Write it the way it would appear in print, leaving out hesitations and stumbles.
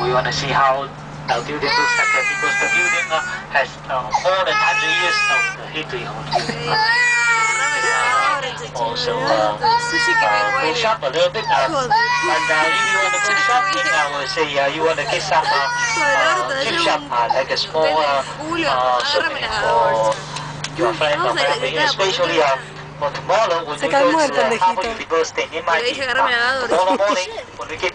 we want to see how the building looks like because the building has more than 100 years of the history of the building. Also, go shop a little bit. And if you want to go shopping, I would say you want to get some gift shop, like a small souvenir for your friend or family, especially for tomorrow when we go to the happy birthday in my tomorrow morning when we get